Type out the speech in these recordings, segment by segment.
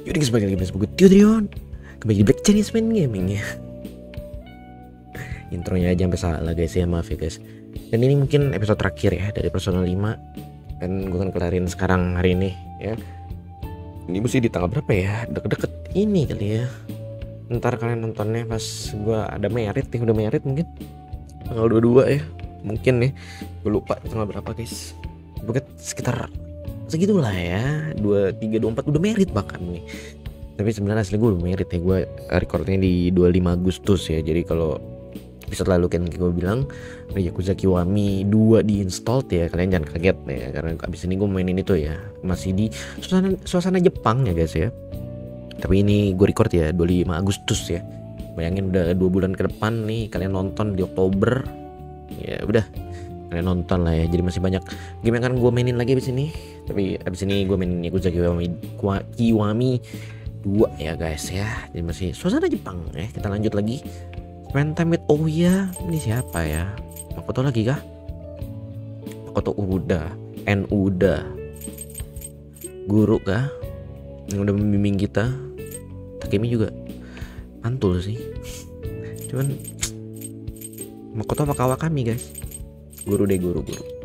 Yaudah guys, balik lagi bersama gue Tiodrion. Kembali di Black Chinese Man Gaming ya. Intronya aja sampai salah guys ya, maaf ya guys. Dan ini mungkin episode terakhir ya dari Persona 5. Dan gue akan kelarin sekarang hari ini ya. Ini mesti di tanggal berapa ya? Deket-deket ini kali ya. Ntar kalian nontonnya pas gue ada merit nih, udah merit mungkin tanggal 22 ya. Mungkin nih, gue lupa tanggal berapa guys. Bukan sekitar segitulah ya, 23, 24 udah merit bahkan nih. Tapi sebenarnya asli gue udah merit ya, gue recordnya di 25 Agustus ya. Jadi kalau episode lalu kan gue bilang Yakuza Kiwami 2 di-installed ya, kalian jangan kaget ya, karena abis ini gue mainin itu ya, masih di suasana Jepang ya guys ya. Tapi ini gue record ya 25 Agustus ya. Bayangin udah 2 bulan ke depan nih kalian nonton di Oktober. Ya udah, kalian nonton lah ya. Jadi masih banyak game yang akan gue mainin lagi abis ini. Tapi abis ini gue mainin Yakuza Kiwami 2 ya guys ya. Jadi masih suasana Jepang ya. Kita lanjut lagi. Spend time with Ouya. Ini siapa ya? Makoto lagi kah? Makoto Uda, Uda. Guru kah? Yang udah membimbing kita. Takemi juga mantul sih. Cuman Makoto apa Kawakami guys? Guru deh, guru.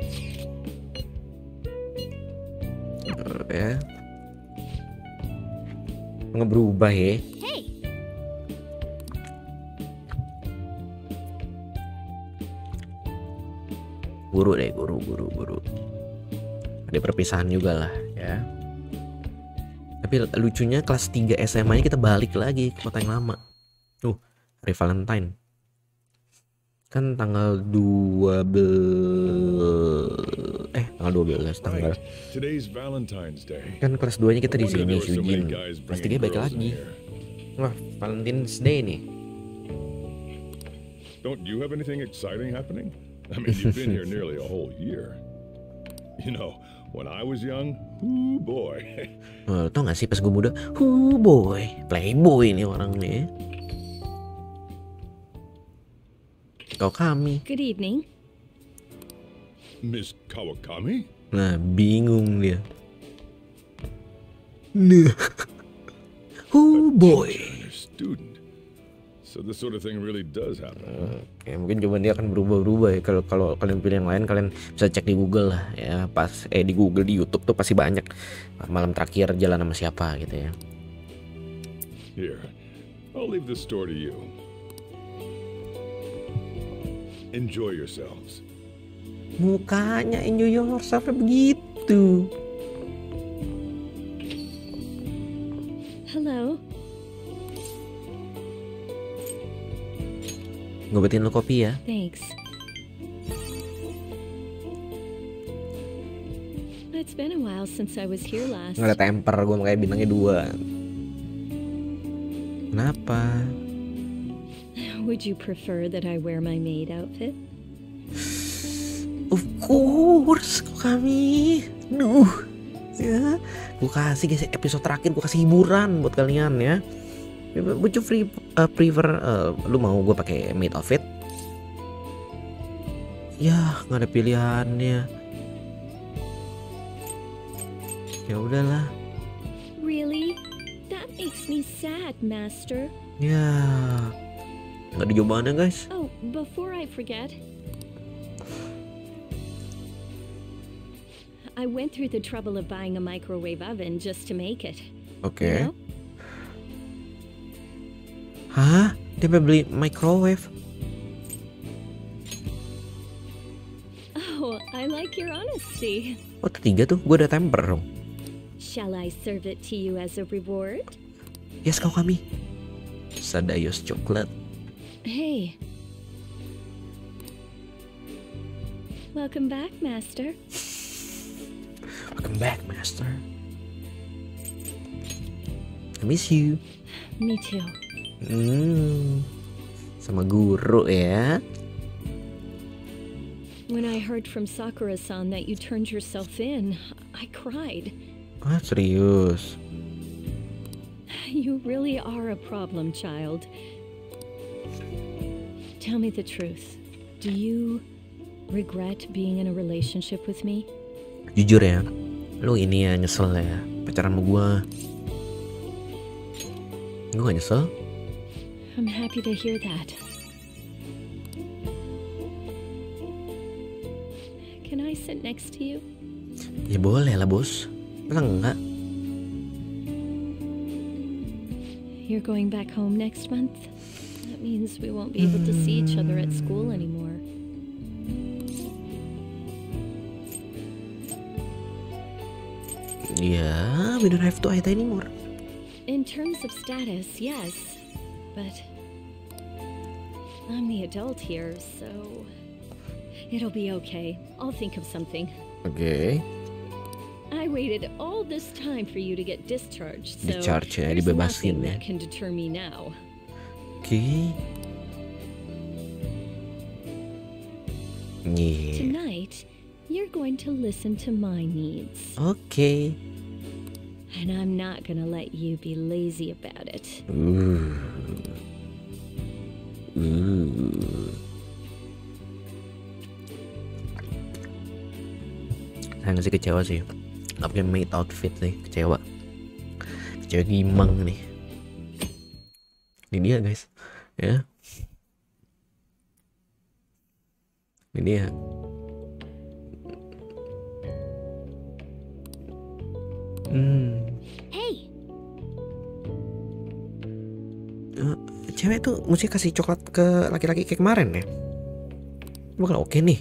Ya. Nggak berubah ya. Guru deh, guru. Ada perpisahan juga lah ya. Tapi lucunya kelas 3 SMA nya kita balik lagi ke kota yang lama. Hari Valentine. Kan tanggal 12 tanggal. Kan kelas 2 nya kita di sini Shujin. Kelas 3 balik lagi. Wah, Valentine's Day nih. Don't you have anything exciting happening? I mean, you've been here nearly a whole year. You know, when I was young, ooh boy. Tau gak sih pas gue muda, boy, playboy nih orang nih. Kawakami. Good evening. Miss Kawakami? Nah, bingung dia. Nah. Boy. Student. So this sort of thing really does happen. Oke, mungkin coba dia akan berubah ya. Kalau kalian pilih yang lain, kalian bisa cek di Google lah ya. Di Google, di YouTube tuh pasti banyak malam terakhir jalan sama siapa gitu ya. Here, I'll leave this store to you. Enjoy yourselves. Mukanya enjoy yourself begitu. Hello. Ngobatin lo kopi ya. Thanks. It's been a while since I was here last. Nggak ada temper, gue makanya bintangnya 2. Kenapa? Would you prefer that I wear my maid outfit? Of course, kami. Ya, gue kasih guys episode terakhir, gue kasih hiburan buat kalian ya. Would you prefer lu mau gue pakai maid outfit? Ya, nggak ada pilihannya. Ya udahlah. Really? That makes me sad, Master. Ya, nggak ada jawabannya guys. Oh, before I forget, I went through the trouble of buying a microwave oven just to make it. Oke. You know? Hah? Dia beli microwave? Oh, I like your honesty. Oh, ketiga tuh, gue ada temper dong. Shall I serve it to you as a reward? Yes, Kawakami. Sadayos coklat. Hey. Welcome back, Master. Welcome back, Master. I miss you. Me too. Sama guru ya. When I heard from Sakura-san that you turned yourself in, I cried. Ah, serius? You really are a problem child. Tell me the truth. Do you regret being in a relationship with me? Jujur ya, lu ini ya nyesel ya pacaran sama gua. Gue gak nyesel. I'm happy to hear that. Can I sit next to you? Ya boleh lah bos. Masa enggak? You're going back home next month? That means we won't be able to see each other at school anymore. Yeah, we don't have to hide anymore. In terms of status, yes. But I'm the adult here, so it'll be okay. I'll think of something. Oke. I waited all this time for you to get discharged, so Discharge ya, there's dibebasin nothing ya. that can deter me now. Oke. Yeah. Tonight, you're going to listen to my needs. Oke. And I'm not gonna let you be lazy about it. Saya masih kecewa sih. Gak pakai maid outfit sih, kecewa. Kecewa gimang nih. Ini dia guys, ya. Ini dia. Hey, Cewek tuh mesti kasih coklat ke laki-laki kayak kemarin ya. Bakal oke nih.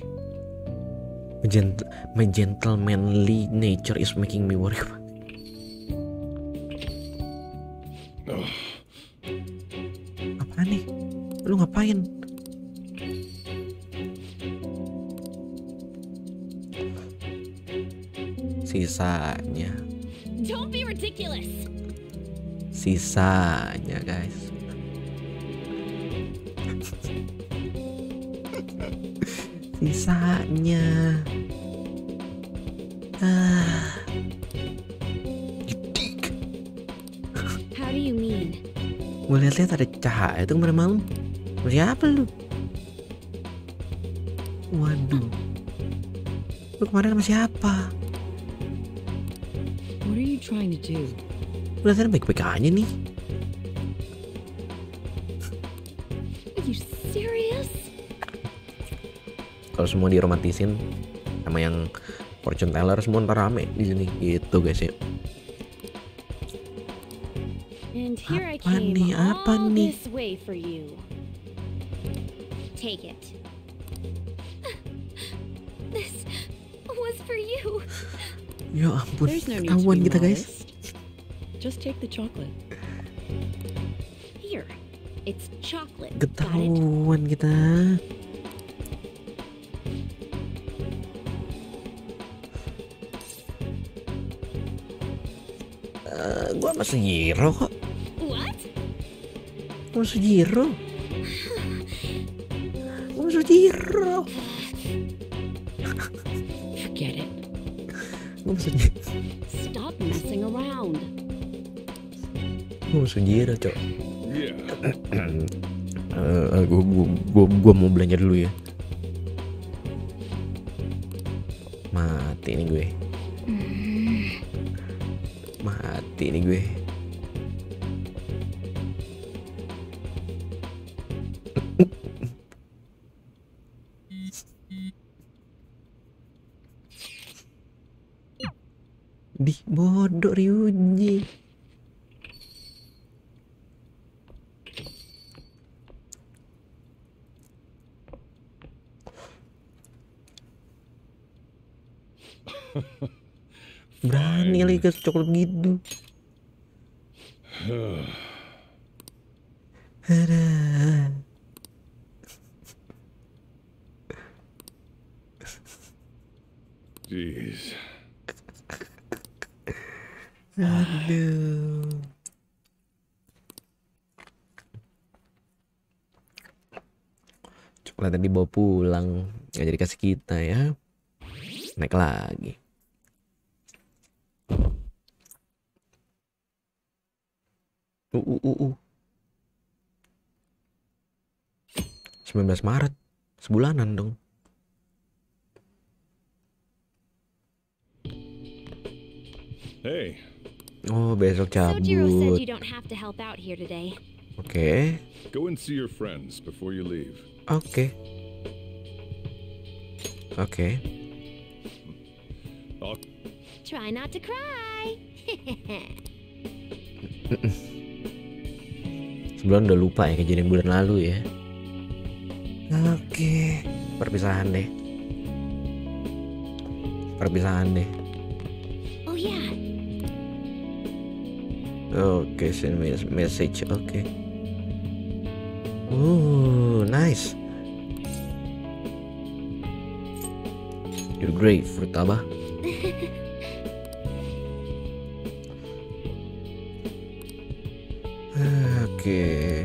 My gentlemanly nature is making me worry. Apaan nih? Lu ngapain? Sisanya. don't be ridiculous. Sisanya guys. Sisanya. Gidik. How do you mean? Gue lihat-lihat ada cahaya itu kemarin malam. Siapa lu? Waduh. Lu kemarin sama siapa? What are you trying to do? Kelihatannya baik-baik aja nih. Are you serious? Kalau semua diromantisin sama yang fortune teller, semua ntar rame di sini gitu guys ya. And here I Apa came nih, apa all nih? this way for you. Take it. This was for you. Ya ampun, There's no need to ketahuan be kita guys. modest. Just take the chocolate. Here, it's chocolate. Got it? Ketahuan kita. Gua masih Sujiro kok. What? Gua masih Sujiro. Gua masih Sujiro. Forget it. Gua masih Sujiro. Stop messing around. Gua masih Sujiro, cok. Yeah. Gua mau belanja dulu ya. Mati nih gue. Mati nih gue. Di bodoh Ryuji. Berani kali ke coklat gitu. Ada. Jeez. Aduh. Coklatnya dibawa pulang, nggak jadi kasih kita ya. Naik lagi. Uh. 19 Maret, sebulanan dong. Hey, Oh, besok Sojiro said cabut. you don't have to help out here today. Oke. Go and see your friends before you leave. Oke. Oke. Oh, Try not to cry. Sebelum udah lupa ya kejadian bulan lalu ya. Oke. Perpisahan deh. Oh yeah. Oke, send me a message. Oke. Nice. You're great, Futaba. Oke.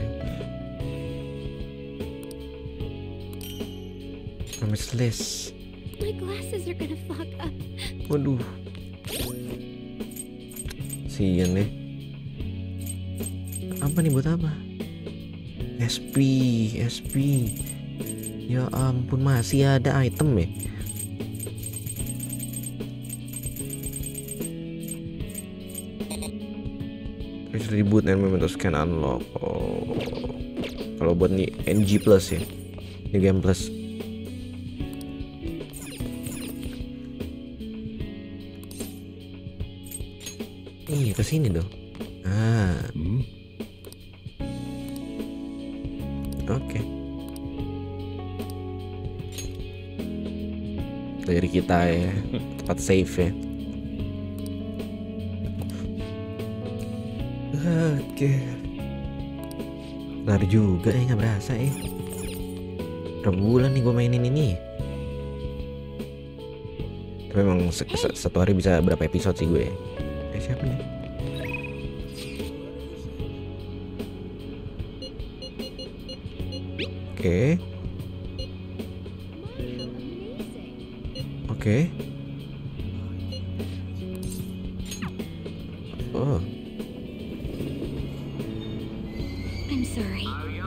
Promise list. My glasses are gonna fuck up. Waduh. Sian deh. Apa nih buat apa? SP. Ya ampun, masih ada item ya. Terus reboot and memento scan unlock. Oh. Kalau buat nih NG plus ya. New Game Plus. Iya, kesini dong. Oke. Dari kita ya, tempat safe ya. Oke. Lari juga ya, nggak berasa ya. Berapa bulan nih gue mainin ini. Tapi emang satu hari bisa berapa episode sih gue. Siapa nih? Oke. Oh. I'm sorry.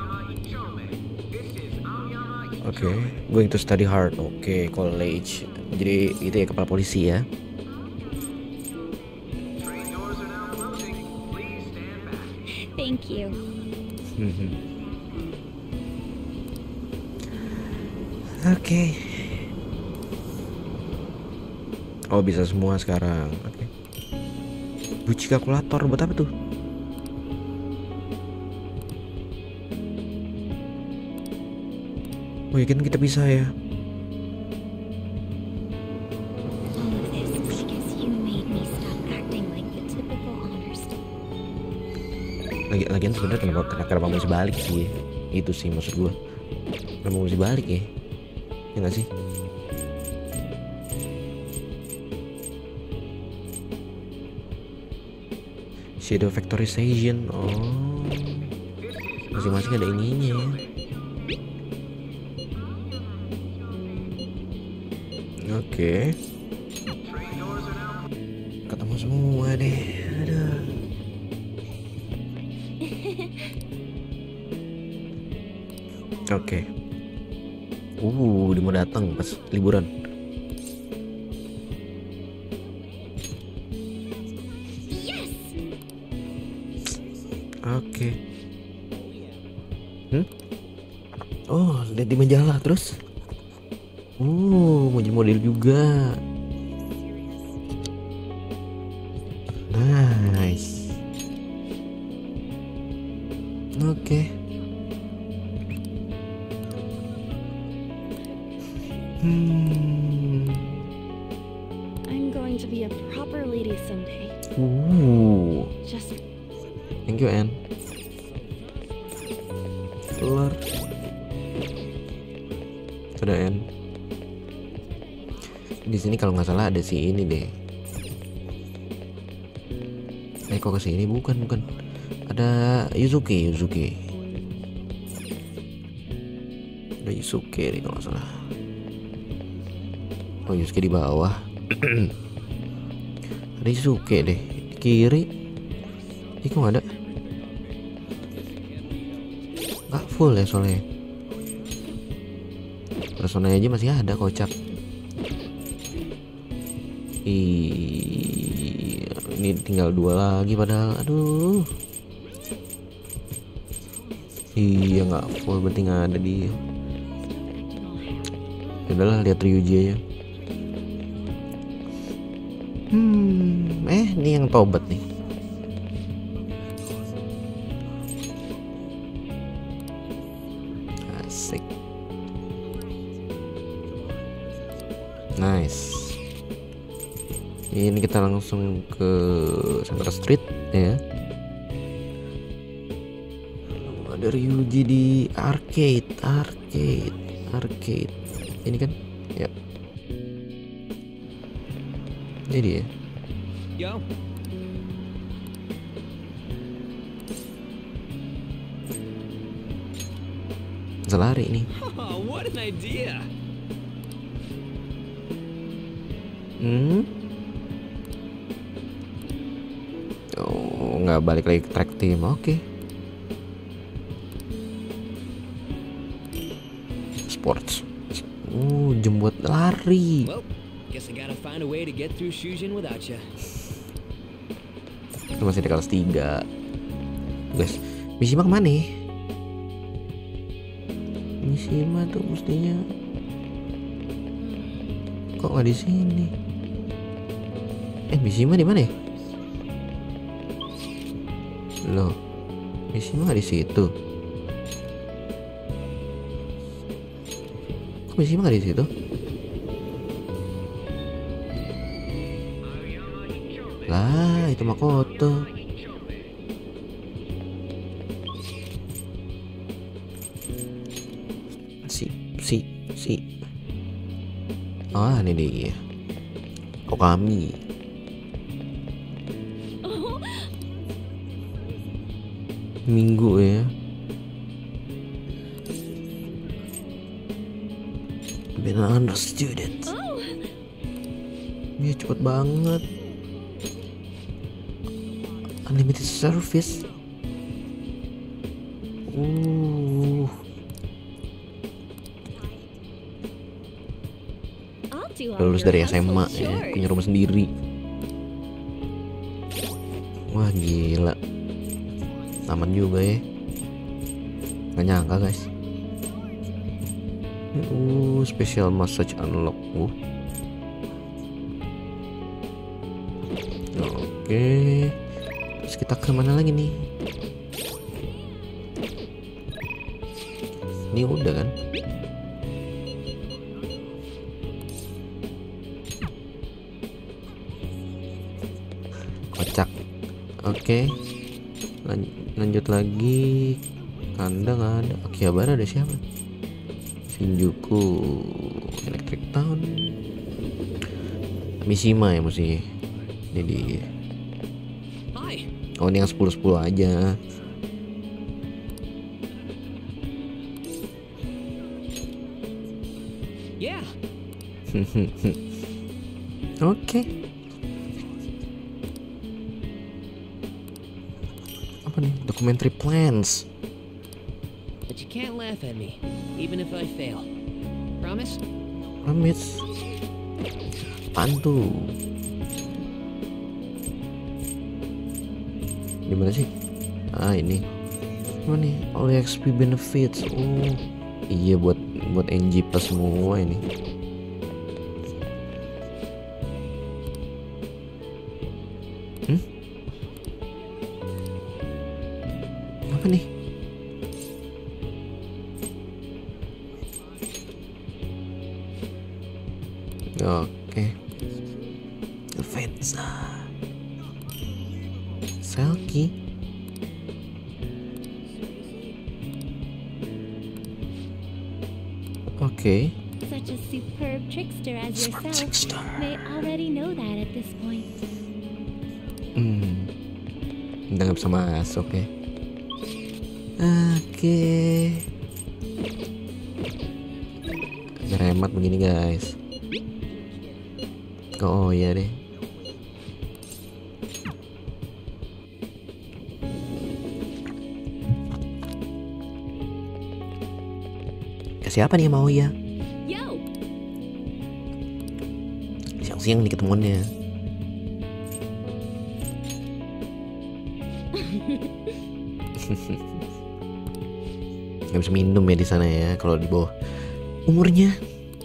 Oke, going to study hard. Oke, college. Jadi itu ya, kepala polisi ya. Thank you. Oke. Oh, bisa semua sekarang. Oke. Buci kalkulator buat apa tuh? Oh ya kan kita bisa ya. All of this because you made me stop acting like the typical honor student. Lagian sebenarnya kenapa mesti balik sih? Itu sih maksud gue. Kenapa mesti balik ya? Ya nggak sih? Shadow factorization. Oh, masing-masing ada ininya ya. Oke. Ketemu semua deh. Aduh. Oke. Dia mau datang pas liburan. Yes. Oke. Oh, lihat di majalah terus. Mau jadi model juga. Nice. Oke. I'm going to be a proper lady someday. Just Thank you, Anne. Keluar. Sudah, Anne. Di sini kalau nggak salah ada si ini deh. Kok kesini bukan. Ada Yuzuki. Ada Yusuke nih kalau nggak salah. Oh, Yusuke di bawah. Ada Yusuke deh di kiri. Kok nggak ada? Nggak full ya soalnya. Personanya aja masih ada, kocak. Iya, Ini tinggal 2 lagi padahal. Aduh. Iya nggak full, berarti nggak ada dia. Udahlah, lihat Ryuji aja. Ini yang tobat nih. Asik. Nice. Ini kita langsung ke Center Street ya. Ada Ryuji di arcade. Ini kan? Ya. Jadi ya. Yo. Bisa lari nih. Oh, what an idea. Oh, nggak balik lagi ke track team. Oke. Sports. Jam buat lari. Well, guess I gotta find a way to get through Shujin without you. Itu masih di kelas 3. Guys, Mishima kemana nih? Mishima tuh mestinya kok nggak di sini? Mishima di mana ya? Loh, Mishima nggak di situ. Kok Mishima nggak di situ? Lah, itu Makoto. Si. Ini dia. Okami. Minggu ya. Been another student. Dia cepet banget. Unlimited service. Lulus dari SMA ya, punya rumah sendiri. Wah gila, aman juga ya. Gak nyangka guys. Special massage unlock. Oke. Terus kita ke mana lagi nih? Ini udah kan? Kocak. Oke. Lanjut lagi. Kandang ada. Akihabara ada siapa? Shinjuku, Electric Town, Mishima ya mesti. Ini dia. Oh, ini yang 10-10 aja. Yeah. Oke. Apa nih? Documentary plans. But you can't laugh at me, even if I fail. Promise? Promise. Pantu. Gimana sih? Ini. Apa nih? All XP benefits. Iya buat NG plus semua ini. Apa nih? Oke. Venza. Selkie. Oke. Such a superb trickster as yourself may already know that at this point. Udah gak bisa masuk ya. Oke. Biar hemat begini guys. Oh iya deh. Siapa nih yang mau ya? Yo. Siang-siang nih ketemuannya. Nggak bisa minum ya di sana ya kalau di bawah umurnya.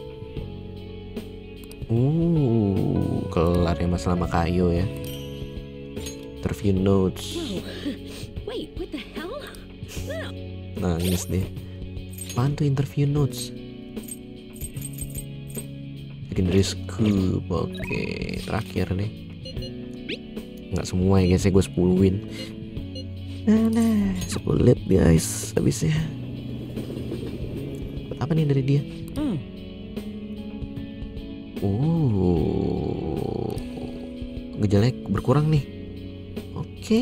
Kelar ya masalah sama Kayo ya. Interview notes. Whoa. Wait, what the hell? Nangis deh. Apaan tuh interview notes? Secondary school. Oke, terakhir nih. Nggak semua ya guys, gue 10-in. Nah, 10 guys habisnya. Apa nih dari dia? Gejalanya berkurang nih. Oke.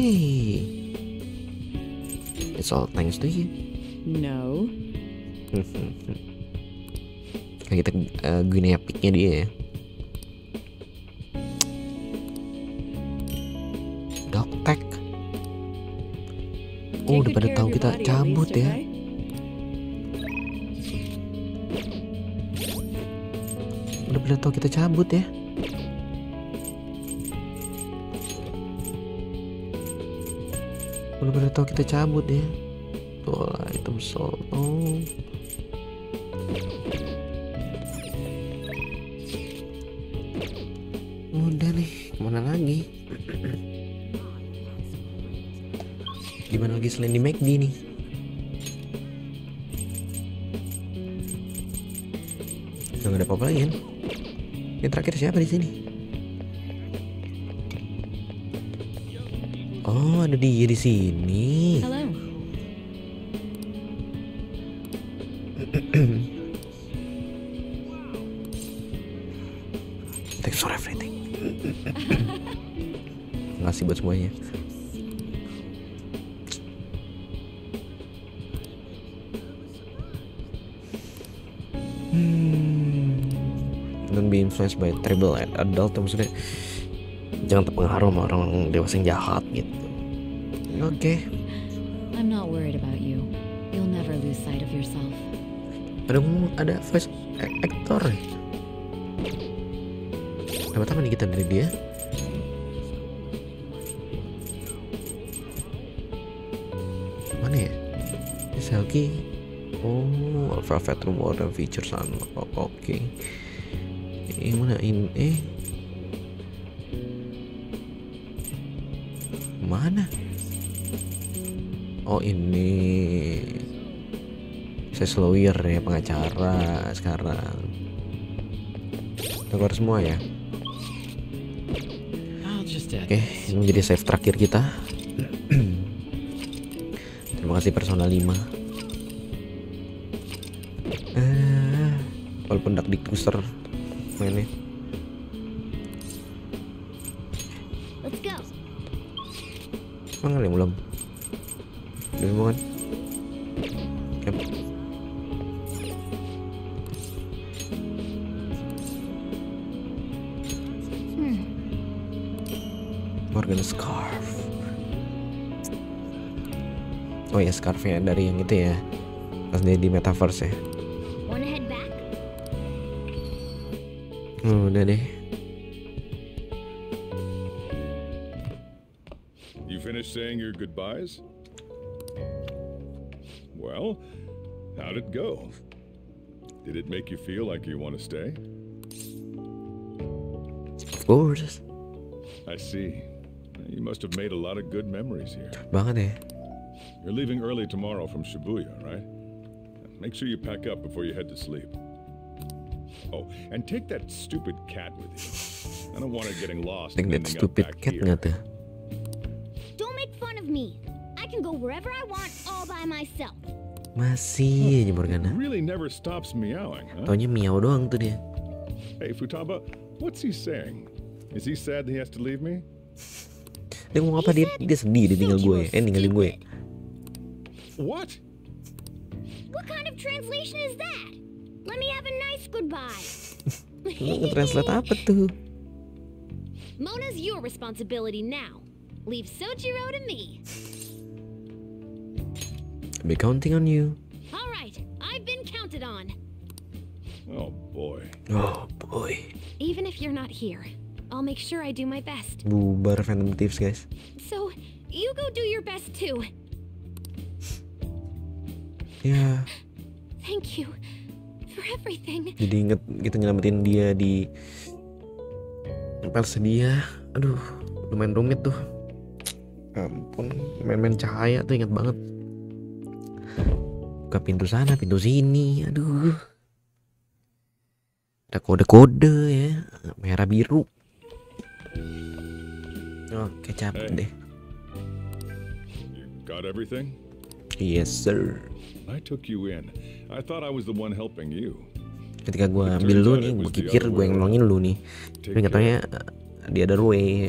It's all thanks to you. No. Kayak kita gini epicnya dia ya. Doktek. Oh, udah pada tahu kita cabut ya. Udah pada tahu kita cabut ya. Udah pada tahu kita cabut ya. Tuh lah, item soul. Oh. Udah nih, kemana lagi? Gimana lagi selain di McD nih? Gak ada apa-apa lagi kan? Yang terakhir siapa di sini? Oh, ada dia di sini. Hello. Thanks for everything. Makasih buat semuanya. Don't be influenced by terrible adult, maksudnya jangan terpengaruh sama orang dewasa yang jahat gitu. Oke. I'm not worried about you. You'll never lose sight of yourself. Ada voice actor. Dapat apa nih kita dari dia? Mana ya? Selkie. Oh, Alpha Veteran Modern Features unlock. Oke. Yang mana ini? Mana? Oh, ini saya lawyer ya, pengacara sekarang. Keluar semua ya. Oke, ini menjadi save terakhir kita. Terima kasih Persona 5. Walaupun Dark Dictuser mainnya. Let's go. Emang kali belum? Udah semua kan? Yep. Morgan Scarf. Oh ya, scarfnya dari yang itu ya, pas dia di metaverse ya. Wanna head back? Udah deh. You finished saying your goodbyes? Well, how'd it go? Did it make you feel like you want to stay? Of course. I see. You must have made a lot of good memories here. Banget ya. You're leaving early tomorrow from Shibuya, right? Make sure you pack up before you head to sleep. Oh, and take that stupid cat with you. I don't want her getting lost. Think and that ending up stupid back cat here. nggak tuh? Don't make fun of me. I can go wherever I want all by myself. Masih aja Morgana. Really never stops meowing, huh? Taunya miau doang tuh dia. Hey, Futaba, what's he saying? Is he sad that he has to leave me? Dia ngomong apa? Dia sedih dia tinggal gue. Ninggalin gue. What? What kind of translation is that? Let me have a nice goodbye. Lu nge-translate apa tuh? Mona's your responsibility now. Leave Sojiro to me. I'll be counting on you. All right, I've been counted on. Oh boy. Oh boy. Even if you're not here, I'll make sure I do my best. Bubar Phantom Thieves guys. So, you go do your best too. Ya, Thank you for everything. jadi inget kita nyelamatin dia di tempel sedia. Aduh, lumayan rumit tuh. Ampun, main-main cahaya tuh inget banget. Buka pintu sana, pintu sini. Aduh, ada kode-kode ya, merah biru. Oke, capek deh. You got everything? Yes sir. I took you in. I thought I was the one helping you. Ketika gue ambil lu nih, gue pikir gue yang nolongin lu nih. Tapi katanya the other way.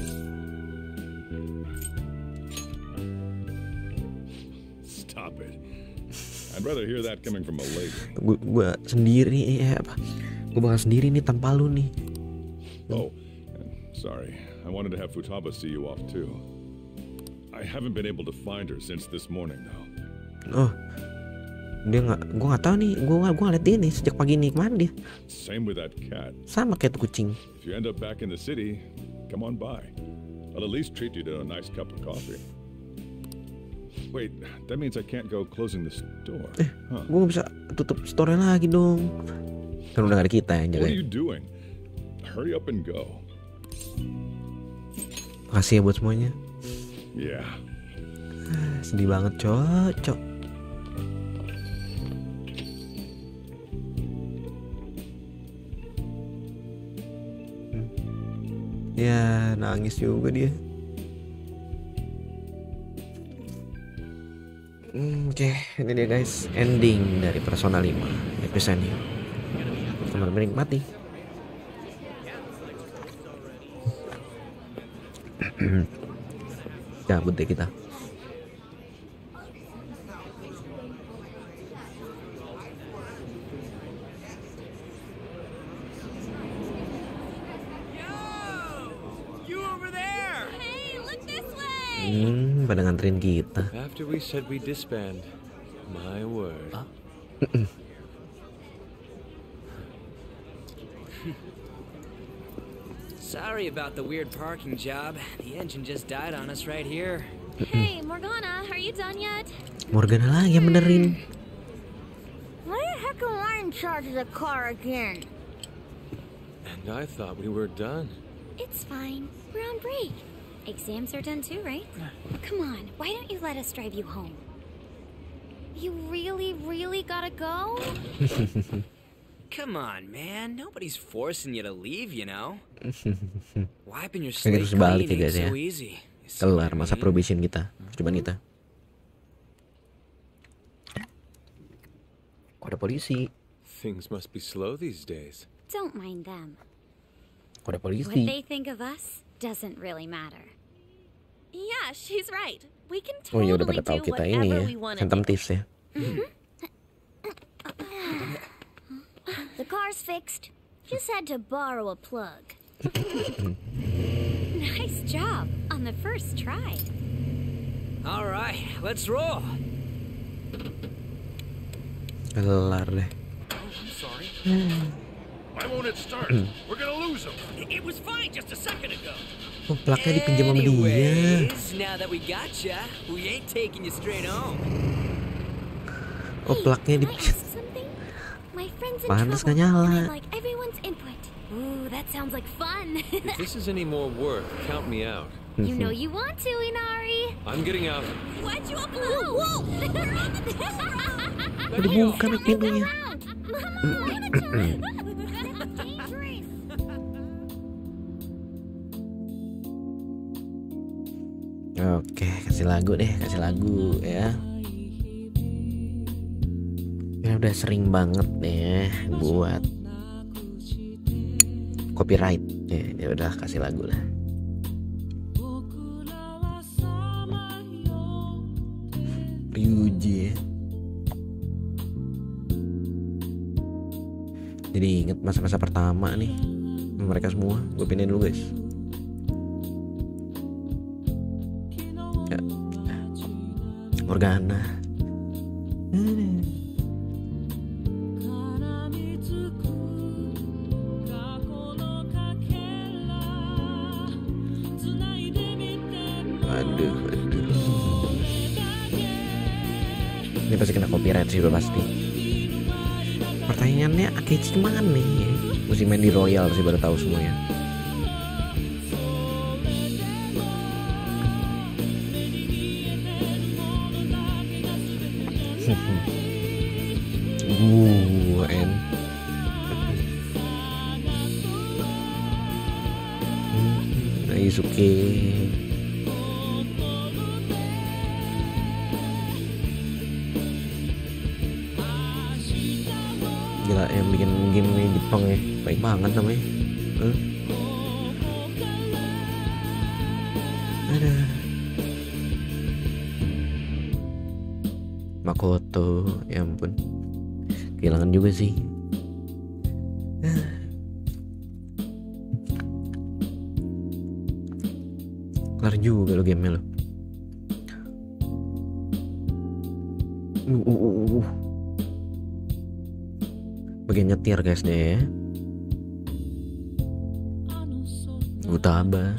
Stop it. I'd rather hear that coming from a lady. Gue sendiri ya apa? Gue bakal sendiri nih tanpa lu nih. Oh, sorry. I wanted to have Futaba see you off too. I haven't been able to find her since this morning though. Oh, dia nggak, gue nggak tahu nih. Gue ngeliat dia nih sejak pagi nih, kemana dia? Same with that cat. Sama kayak tuh kucing. If you end up back in the city, come on by. I'll at least treat you to a nice cup of coffee. Wait, that means I can't go closing the store. Huh. Gue nggak bisa tutup store lagi dong. Kan udah gak ada kita yang What are jaga. you doing? Hurry up and go. Makasih ya buat semuanya. Yeah. Sedih banget cocok. Ya nangis juga dia. Oke, ini dia guys, ending dari Persona 5 episode ini. Selamat menikmati. Cabut deh kita. You over there! Hey, look this way! Pada nganterin kita. After we said we disband, my word. Sorry about the weird parking job. The engine just died on us right here. Hey, Morgana, are you done yet? Morgana lagi yang benerin. Why the heck am I in charge of the car again? And I thought we were done. It's fine. We're on break. Exams are done too, right? Come on, why don't you let us drive you home? You really gotta go? Come on, man. Nobody's forcing you to leave, you know. Wiping your Kayak slate terus balik clean ya ain't guys ya. so easy. You see Kelar what I masa mean? probation kita. Percobaan kita. Kok ada polisi? Things must be slow these days. Don't mind them. Kok ada What polisi? they think of us doesn't really matter. Yeah, she's right. We can Oh iya udah totally pada tahu do kita ini whatever ya. we want to Phantom do. Thieves ya. The car's fixed. Just had to borrow a plug. Nice job on the first try. All right, let's roll. Kelar deh. Why won't it start? We're gonna lose him. It was fine just a second ago. Oh, plaknya dipinjam sama dia. Anyways, now that we gotcha, we ain't taking you straight home. Oh, plaknya Can I dipinjam. ask something? My friend's in Pantes trouble, nggak nyala. and I'd like everyone's input. Ooh, that sounds like fun. If this is any more work, count me out. You know you want to, Inari. I'm getting out. Why'd you open the whoa? Oh, dibuka nih pintunya. Oke, kasih lagu deh, kasih lagu ya. Ya udah sering banget deh buat copyright. Ya udah kasih lagu lah. Ryuji ya. Jadi inget masa-masa pertama nih mereka semua. Gue pindahin dulu guys. Ya. Morgana. Aduh. Ini pasti kena copyright sih udah pasti. Pertanyaannya Akechi mana nih? Mesti main di Royal sih baru tahu semuanya. N. Daisuke. Gila yang bikin game ini Jepang ya, baik banget namanya. Ada Makoto, ya ampun, kehilangan juga sih. Kelar juga lo gamenya lo. Bagian nyetir guys deh ya. Utaba.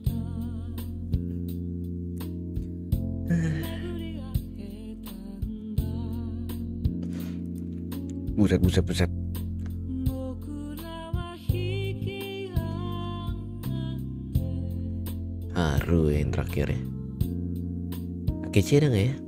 Buset. Haru yang terakhir ya. Akechi ada nggak ya?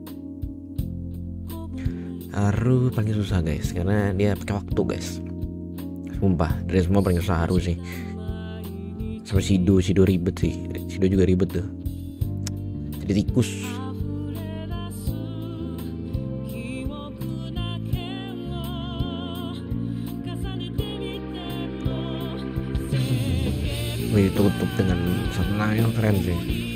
Haru paling susah guys, karena dia pakai waktu guys. Sumpah dari semua paling susah Haru sih. Sama Shido ribet sih. Shido juga ribet tuh. Jadi tikus. Ditutup dengan satu yang keren sih.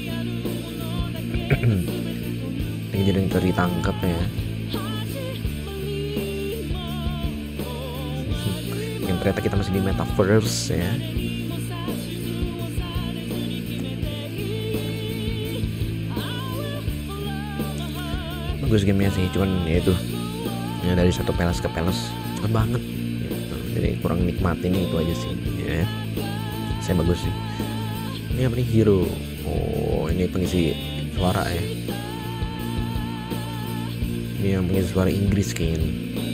Yang jadi ditangkap ya. Yang ternyata kita masih di metaverse ya. Bagus gamenya sih, cuman ya itu ya, dari satu pelas ke pelas cepet banget gitu. Jadi kurang nikmatin itu aja sih ya. Saya bagus sih. Ini apa nih, Hero? Oh, ini pengisi suara ya. Ini yang pengisi suara Inggris kayaknya.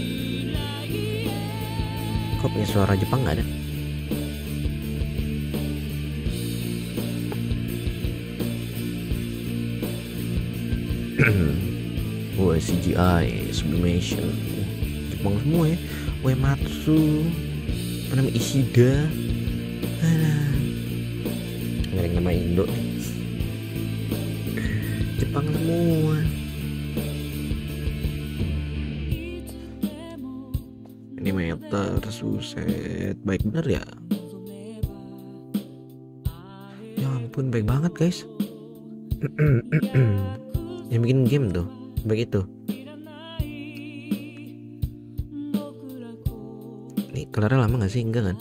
Kok pengisi suara Jepang nggak ada? Wah, CGI, sublimation, Jepang semua ya. Uematsu, apa namanya, Ishida. Nggak ada nama Indo nih. Jepang semua. Ini meter, suset, baik bener ya. Ya ampun, baik banget guys. Yang bikin game tuh begitu. Nih kelarnya lama nggak sih? Enggak kan?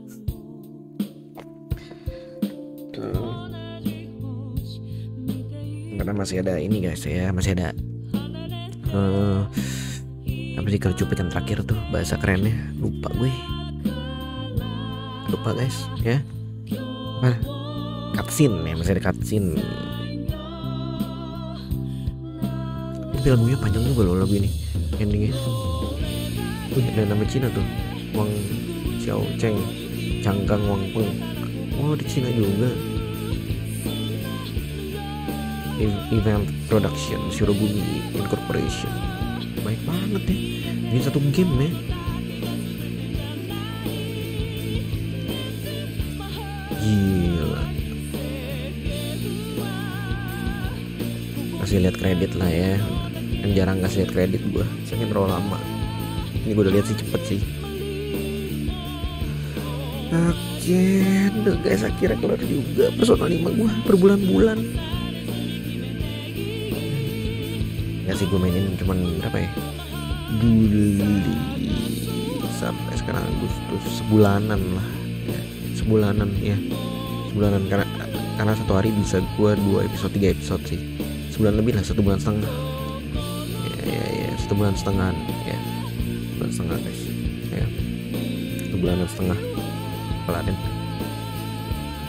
Karena masih ada ini guys ya, masih ada apa sih kalau cuplikan terakhir tuh bahasa kerennya, lupa guys ya. Cutscene ya, masih ada cutscene. Tapi lagunya panjang juga loh lagu ini, endingnya. Ada nama Cina tuh, Wang Xiao Cheng, Changgang Wang Peng. Oh, di Cina juga. Event Production, Shirobumi Incorporation. Baik banget ya. Ini satu game ya. Gila. Kasih lihat kredit lah ya. Kan jarang kasih lihat kredit gua. Soalnya terlalu lama. Ini gua udah lihat sih cepet sih. Oke, udah guys, akhirnya keluar juga Persona 5 gua berbulan-bulan. Ya sih gue mainin cuman berapa ya, Juli sampai sekarang Agustus, sebulanan lah ya. Sebulanan karena satu hari bisa gue 2 episode 3 episode sih, sebulan lebih lah, 1 bulan setengah ya 1 bulan setengah ya, bulan setengah guys ya, 1 bulanan setengah peladen.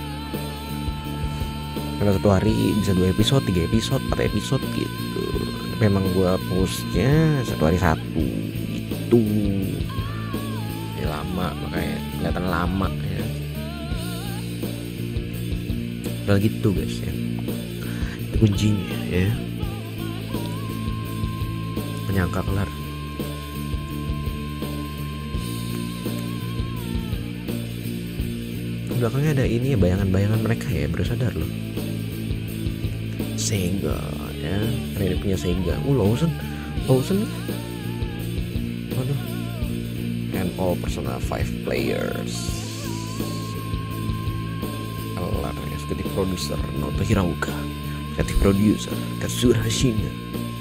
Karena satu hari bisa 2 episode, 3 episode, 4 episode gitu. memang gue postnya 1 hari 1 itu lama, makanya kelihatan lama ya. Udah gitu guys ya, itu kuncinya ya. Menyangka kelar. Belakangnya ada ini ya, bayangan-bayangan mereka ya, baru sadar loh. Sega ya, karena ini punya Sega. Lawson. Waduh. And all Persona 5 players. Kelar ya, executive producer Noto Hiraoka, creative producer Katsura Hashina,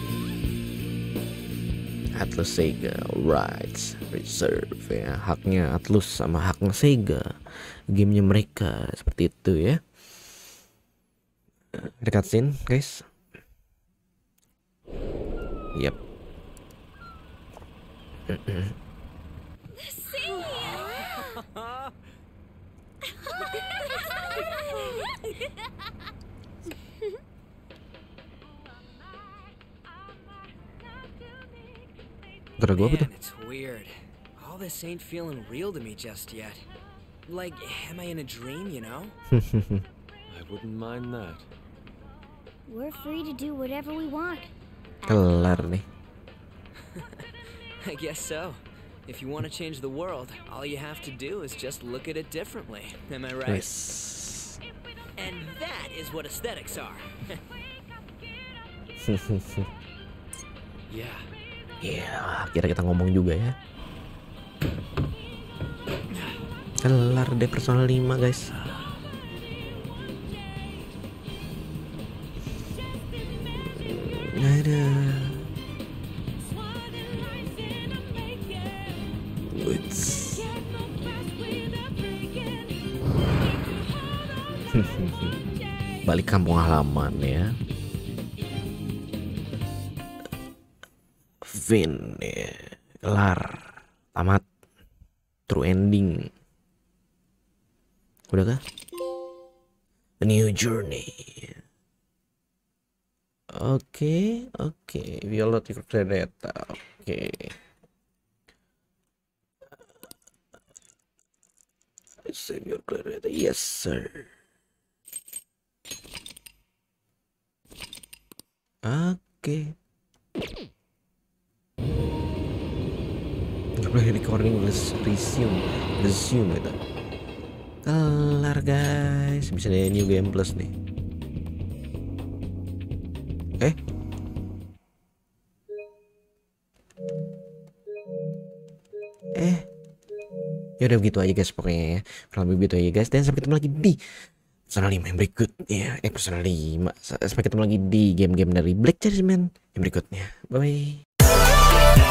Atlus Sega rights reserve ya, haknya Atlus sama haknya Sega, gamenya mereka seperti itu ya. Ada cutscene guys. Yap. Kata gua apa tuh? Man, it's weird. All this ain't feeling real to me just yet. Like, am I in a dream, you know? I wouldn't mind that. We're free to do whatever we want. Kelar nih. I guess so. If you want to change the world, all you have to do is just look at it differently. Am I right? Yes. And that is what aesthetics are. Yeah. Ya, akhirnya kita ngomong juga ya. Kelar deh Persona 5 guys. Ada. Wits. Balik kampung halaman ya. Vin ya. Kelar. Tamat. True ending. Udah kah? A new journey. Oke. Violet Claretta. Oke. Savior Claretta. Yes sir. Oke. Play recording, resume gitu. Kelar guys, bisa ada new game plus nih. Ya udah begitu aja guys pokoknya ya. Kurang lebih begitu aja guys, dan sampai ketemu lagi di Persona 5 yang berikutnya. Persona 5. Sampai ketemu lagi di game-game dari Black Cherry Man yang berikutnya. Bye.